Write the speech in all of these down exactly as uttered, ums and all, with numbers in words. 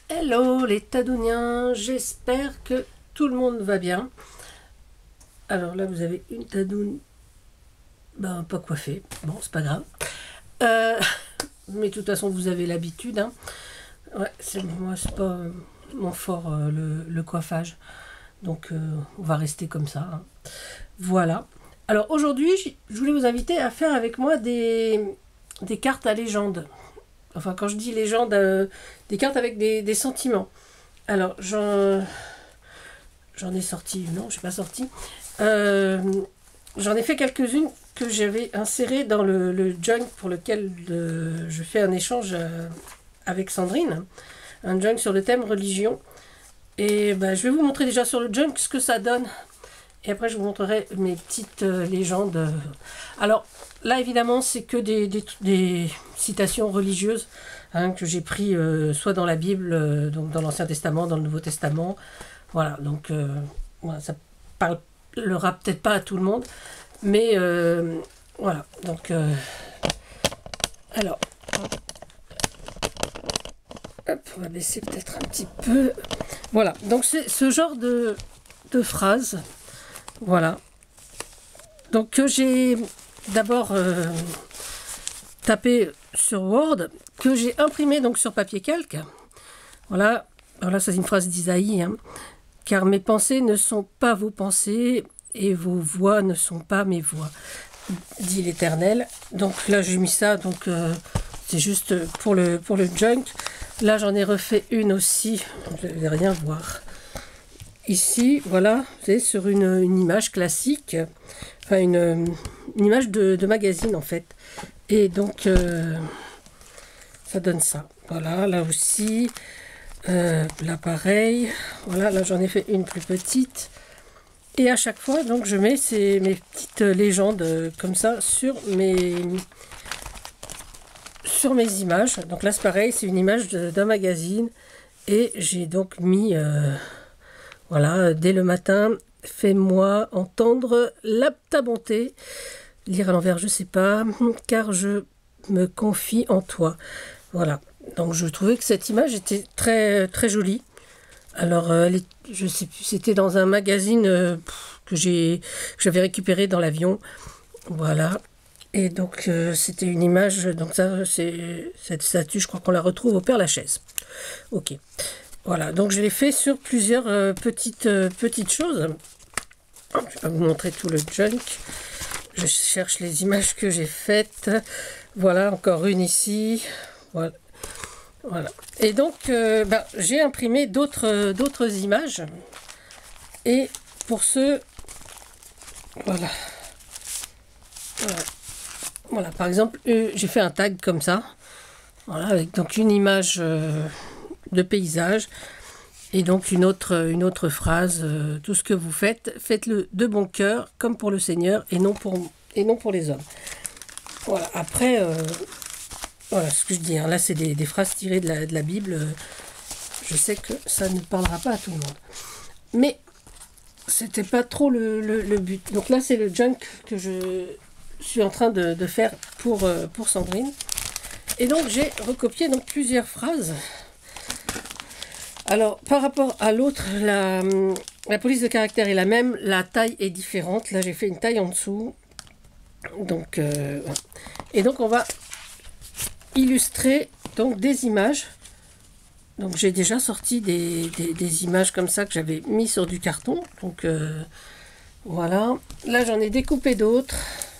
Hello les Tadouniens, j'espère que tout le monde va bien. Alors là vous avez une Tadoune, ben pas coiffée, bon c'est pas grave. Euh, mais de toute façon vous avez l'habitude. Hein. Ouais, c'est moi c'est pas euh, mon fort euh, le, le coiffage, donc euh, on va rester comme ça. Hein. Voilà. Alors aujourd'hui je voulais vous inviter à faire avec moi des, des cartes à légende. Enfin, quand je dis légende, euh, des cartes avec des, des sentiments. Alors, j'en, j'en ai sorti, non, je n'ai pas sorti. Euh, j'en ai fait quelques-unes que j'avais insérées dans le, le junk pour lequel euh, je fais un échange euh, avec Sandrine. Un junk sur le thème religion. Et ben, je vais vous montrer déjà sur le junk ce que ça donne. Et après, je vous montrerai mes petites euh, légendes. Alors, là, évidemment, c'est que des, des, des citations religieuses hein, que j'ai pris euh, soit dans la Bible, euh, donc dans l'Ancien Testament, dans le Nouveau Testament. Voilà, donc euh, voilà, ça parlera peut-être pas à tout le monde, mais euh, voilà. Donc, euh, alors, hop, on va baisser peut-être un petit peu. Voilà, donc c'est ce genre de, de phrases. Voilà. Donc que j'ai d'abord euh, tapé sur Word, que j'ai imprimé donc sur papier calque. Voilà. Alors là, c'est une phrase d'Isaïe. Hein. Car mes pensées ne sont pas vos pensées et vos voix ne sont pas mes voix, dit l'Éternel. Donc là, j'ai mis ça. Donc euh, c'est juste pour le pour le junk. Là, j'en ai refait une aussi. Je ne vais rien voir. Ici, voilà, c'est sur une, une image classique, enfin une, une image de, de magazine en fait. Et donc, euh, ça donne ça. Voilà, là aussi, euh, là pareil. Voilà, là j'en ai fait une plus petite. Et à chaque fois, donc je mets ces, mes petites légendes euh, comme ça sur mes, sur mes images. Donc là c'est pareil, c'est une image d'un magazine. Et j'ai donc mis... Euh, Voilà, dès le matin, fais-moi entendre la, ta bonté. Lire à l'envers, je sais pas, car je me confie en toi. Voilà, donc je trouvais que cette image était très, très jolie. Alors, elle est, je sais plus, c'était dans un magazine euh, que j'ai, que j'avais récupéré dans l'avion. Voilà. Et donc, euh, c'était une image, donc ça, c'est cette statue, je crois qu'on la retrouve au Père-Lachaise. Ok. Voilà, donc je l'ai fait sur plusieurs euh, petites, euh, petites choses. Je ne vais pas vous montrer tout le junk. Je cherche les images que j'ai faites. Voilà, encore une ici. Voilà. Voilà. Et donc, euh, bah, j'ai imprimé d'autres euh, d'autres images. Et pour ce... Voilà. Voilà, voilà par exemple, euh, j'ai fait un tag comme ça. Voilà, avec donc une image... Euh, de paysage et donc une autre, une autre phrase euh, tout ce que vous faites, faites-le de bon cœur comme pour le Seigneur et non pour, et non pour les hommes. Voilà, après euh, voilà ce que je dis, hein, là c'est des, des phrases tirées de la, de la Bible. Je sais que ça ne parlera pas à tout le monde, mais c'était pas trop le, le, le but. Donc là c'est le junk que je suis en train de, de faire pour, euh, pour Sandrine, et donc j'ai recopié donc plusieurs phrases. Alors, par rapport à l'autre, la, la police de caractère est la même, la taille est différente. Là, j'ai fait une taille en dessous. Donc, euh, et donc, on va illustrer donc, des images. Donc, j'ai déjà sorti des, des, des images comme ça que j'avais mis sur du carton. Donc, euh, voilà. Là, j'en ai découpé d'autres.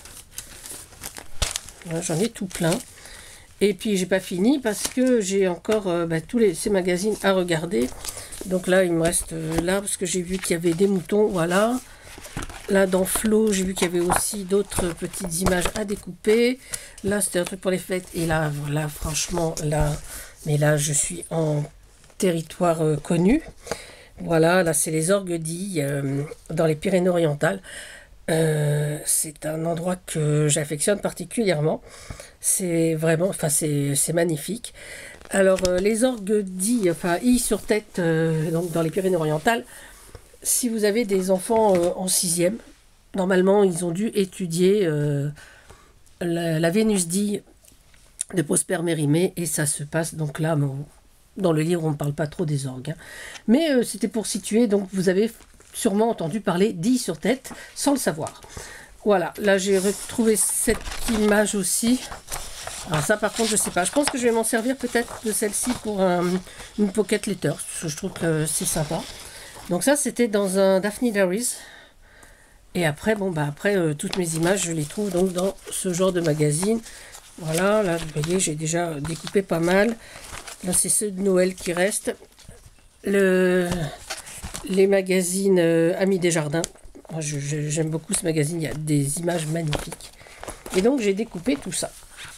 Voilà, j'en ai tout plein. Et puis j'ai pas fini parce que j'ai encore euh, bah, tous les, ces magazines à regarder. Donc là il me reste euh, là parce que j'ai vu qu'il y avait des moutons, voilà. Là dans Flo j'ai vu qu'il y avait aussi d'autres petites images à découper. Là c'était un truc pour les fêtes. Et là voilà franchement là, mais là je suis en territoire euh, connu. Voilà, là c'est les Orguedilles euh, dans les Pyrénées-Orientales. Euh, c'est un endroit que j'affectionne particulièrement. C'est vraiment, enfin c'est magnifique. Alors euh, les Orguedilles, enfin I sur tête, euh, donc dans les Pyrénées-Orientales, si vous avez des enfants euh, en sixième, normalement ils ont dû étudier euh, la, la Vénus d'Ille de Prosper Mérimée, et ça se passe donc là, bon, dans le livre, on ne parle pas trop des orgues. Hein. Mais euh, c'était pour situer, donc vous avez sûrement entendu parler d'I sur tête, sans le savoir. Voilà, là j'ai retrouvé cette image aussi. Alors ça par contre je sais pas, je pense que je vais m'en servir peut-être de celle-ci pour un, une pocket letter, parce que je trouve que c'est sympa. Donc ça c'était dans un Daphne Diaries. Et après, bon bah après euh, toutes mes images je les trouve donc dans ce genre de magazine. Voilà, là vous voyez j'ai déjà découpé pas mal. Là c'est ceux de Noël qui restent. Le, les magazines euh, Amis des Jardins. J'aime beaucoup ce magazine, il y a des images magnifiques. Et donc j'ai découpé tout ça.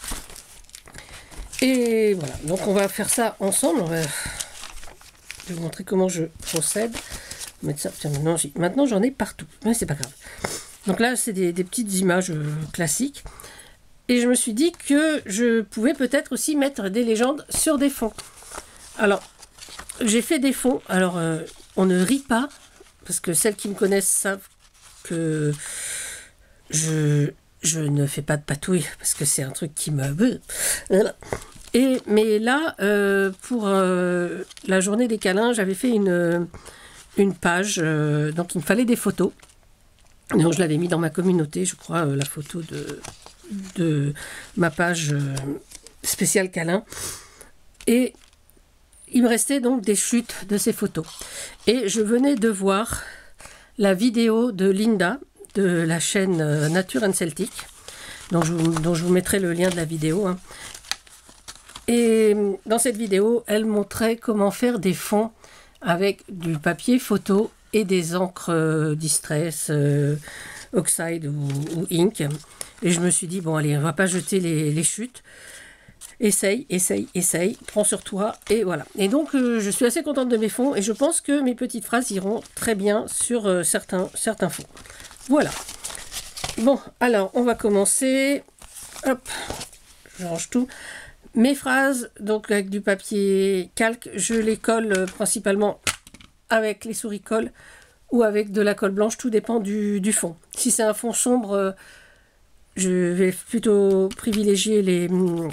Et voilà, donc on va faire ça ensemble. On va... Je vais vous montrer comment je procède. Mettre ça. Tiens, maintenant, maintenant j'en ai partout, mais c'est pas grave. Donc là, c'est des, des petites images euh, classiques. Et je me suis dit que je pouvais peut-être aussi mettre des légendes sur des fonds. Alors, j'ai fait des fonds. Alors, euh, on ne rit pas, parce que celles qui me connaissent savent que je, je ne fais pas de patouille, parce que c'est un truc qui me... Et, mais là, euh, pour euh, la journée des câlins, j'avais fait une, une page, euh, donc il me fallait des photos. Donc je l'avais mis dans ma communauté, je crois, euh, la photo de, de ma page euh, spéciale câlin. Et il me restait donc des chutes de ces photos. Et je venais de voir la vidéo de Linda, de la chaîne euh, Nature and Celtic, dont je, dont je vous mettrai le lien de la vidéo, hein. Et dans cette vidéo, elle montrait comment faire des fonds avec du papier photo et des encres euh, Distress, euh, Oxide ou, ou Ink. Et je me suis dit, bon allez, on va pas jeter les, les chutes. Essaye, essaye, essaye, prends sur toi, et voilà. Et donc, euh, je suis assez contente de mes fonds, et je pense que mes petites phrases iront très bien sur euh, certains, certains fonds. Voilà. Bon, alors, on va commencer. Hop, je range tout. Mes phrases, donc avec du papier calque, je les colle euh, principalement avec les souris colle ou avec de la colle blanche, tout dépend du, du fond. Si c'est un fond sombre, euh, je vais plutôt privilégier les,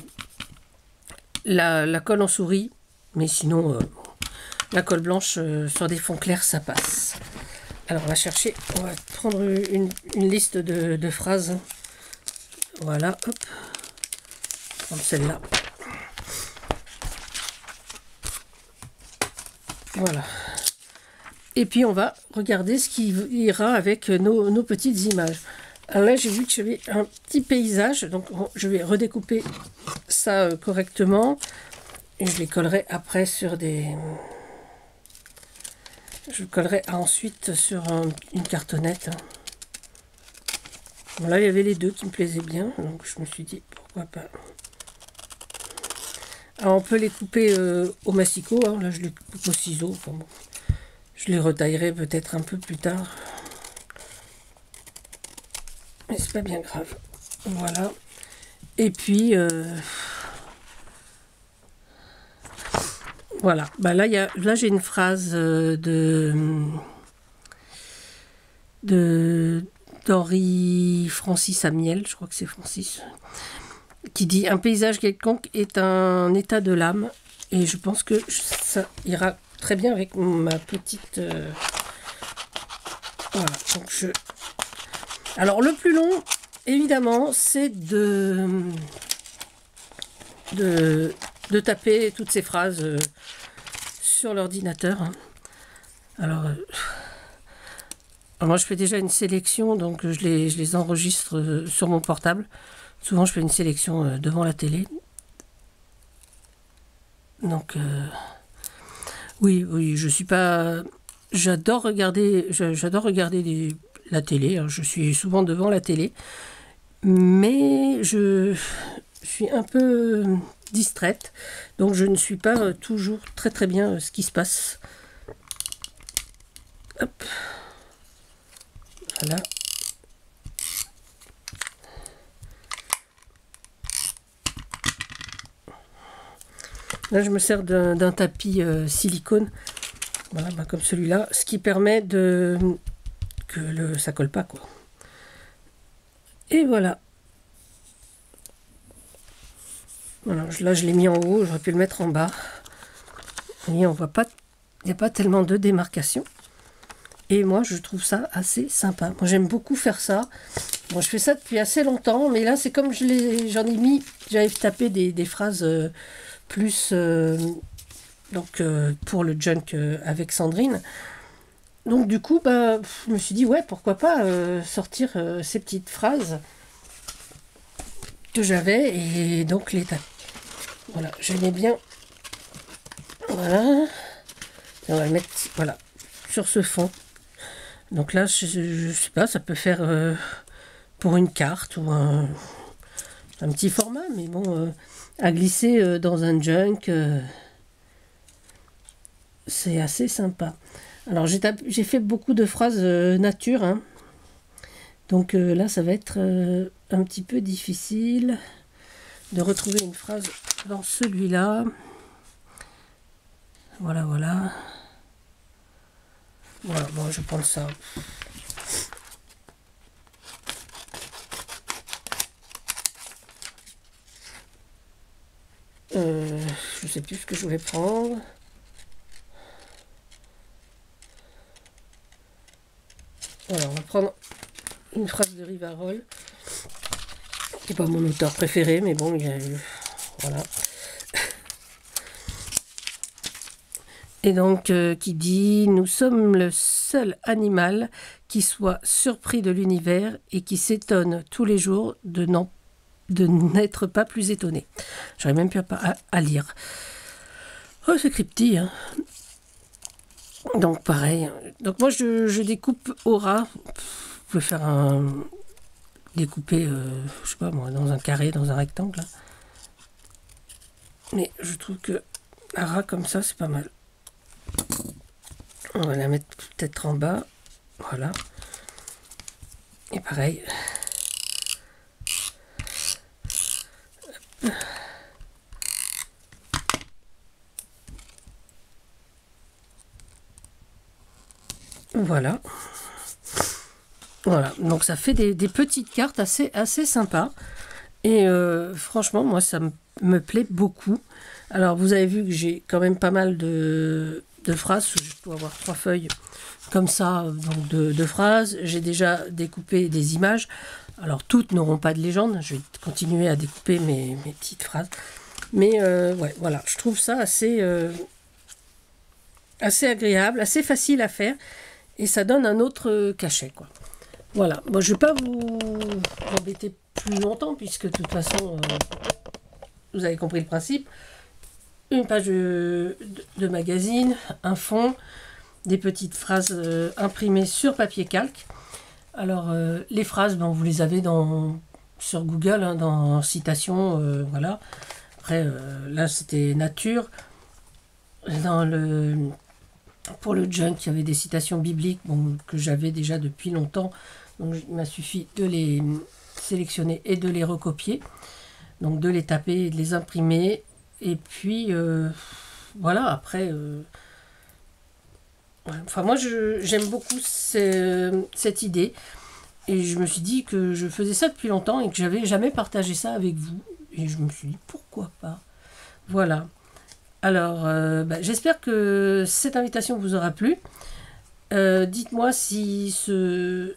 la, la colle en souris, mais sinon, euh, la colle blanche euh, sur des fonds clairs, ça passe. Alors on va chercher, on va prendre une, une liste de, de phrases. Voilà, hop, prendre celle-là. Voilà. Et puis on va regarder ce qui ira avec nos, nos petites images. Alors là j'ai vu que j'avais un petit paysage, donc je vais redécouper ça euh, correctement. Et je les collerai après sur des... Je le collerai ensuite sur un, une cartonnette. Bon, là il y avait les deux qui me plaisaient bien, donc je me suis dit pourquoi pas. Alors on peut les couper euh, au massicot, hein. Là je les coupe au ciseau. Enfin, bon. Je les retaillerai peut-être un peu plus tard. Mais c'est pas bien grave. Voilà. Et puis, euh, voilà. Bah là, y a, là j'ai une phrase de de d'Henri Francis Amiel, je crois que c'est Francis, qui dit « Un paysage quelconque est un état de l'âme ». Et je pense que ça ira très bien avec ma petite... Euh, voilà, donc je... Alors, le plus long, évidemment, c'est de... de... de taper toutes ces phrases euh, sur l'ordinateur. Hein. Alors, euh, alors, moi, je fais déjà une sélection, donc je les, je les enregistre euh, sur mon portable. Souvent, je fais une sélection euh, devant la télé. Donc... Euh, Oui, oui, je suis pas... J'adore regarder, j'adore regarder des, la télé, hein. Je suis souvent devant la télé, mais je suis un peu distraite, donc je ne suis pas toujours très très bien ce qui se passe. Hop. Voilà. Là, je me sers d'un tapis euh, silicone, voilà, bah, comme celui-là, ce qui permet de que le, ça colle pas, quoi. Et voilà. Voilà, là, je l'ai mis en haut, j'aurais pu le mettre en bas. Vous voyez, on voit pas, il n'y a pas tellement de démarcation. Et moi, je trouve ça assez sympa. Moi, j'aime beaucoup faire ça. Bon, je fais ça depuis assez longtemps, mais là, c'est comme je l'ai, j'en ai mis, j'avais tapé des, des phrases euh, plus euh, donc euh, pour le junk euh, avec Sandrine. Donc du coup, bah, je me suis dit, ouais, pourquoi pas euh, sortir euh, ces petites phrases que j'avais et donc les taper. Voilà, je mets bien. Voilà. Et on va le mettre, voilà, sur ce fond. Donc là, je, je sais pas, ça peut faire euh, pour une carte ou un, un petit format, mais bon, euh, à glisser euh, dans un junk, euh, c'est assez sympa. Alors j'ai j'ai fait beaucoup de phrases euh, nature, hein. Donc euh, là, ça va être euh, un petit peu difficile de retrouver une phrase dans celui-là. Voilà, voilà. Voilà, bon, je vais prendre ça. Euh, je sais plus ce que je voulais prendre. Voilà, on va prendre une phrase de Rivarol, qui n'est pas mon auteur préféré, mais bon, il y a eu... Voilà. Et donc, euh, qui dit « Nous sommes le seul animal qui soit surpris de l'univers et qui s'étonne tous les jours de n'en de n'être pas plus étonné. » J'aurais même pas à, à lire. Oh, c'est cryptique, hein. Donc, pareil. Donc, moi, je, je découpe au ras. Vous pouvez faire un... découper, euh, je sais pas moi, dans un carré, dans un rectangle. Là. Mais je trouve que à ras comme ça, c'est pas mal. On va la mettre peut-être en bas. Voilà. Et pareil. Voilà. Voilà. Donc ça fait des, des petites cartes assez, assez sympas. Et euh, franchement, moi, ça me, me plaît beaucoup. Alors, vous avez vu que j'ai quand même pas mal de, de phrases. Je dois avoir trois feuilles comme ça, donc de, de phrases. J'ai déjà découpé des images. Alors, toutes n'auront pas de légende. Je vais continuer à découper mes, mes petites phrases. Mais euh, ouais, voilà. Je trouve ça assez, euh, assez agréable, assez facile à faire. Et ça donne un autre cachet, quoi. Voilà. Bon, je ne vais pas vous embêter plus longtemps, puisque de toute façon, euh, vous avez compris le principe. Une page de, de, de magazine, un fond, des petites phrases euh, imprimées sur papier calque. Alors, euh, les phrases, ben, vous les avez dans, sur Google, hein, dans citation, euh, voilà. Après, euh, là, c'était nature. Dans le, pour le junk, il y avait des citations bibliques, bon, que j'avais déjà depuis longtemps. Donc, il m'a suffi de les sélectionner et de les recopier. Donc, de les taper et de les imprimer. Et puis, euh, voilà, après... Euh, ouais, enfin, moi, j'aime beaucoup ces, cette idée. Et je me suis dit que je faisais ça depuis longtemps et que j'avais jamais partagé ça avec vous. Et je me suis dit, pourquoi pas? Voilà. Alors, euh, bah, j'espère que cette invitation vous aura plu. Euh, dites-moi si ce,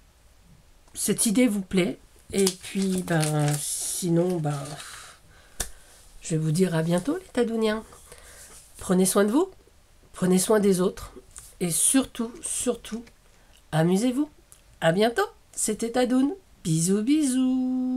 cette idée vous plaît. Et puis, ben, sinon, ben, je vais vous dire à bientôt, les Tadouniens. Prenez soin de vous, prenez soin des autres. Et surtout, surtout, amusez-vous. À bientôt, c'était Tadoun. Bisous, bisous.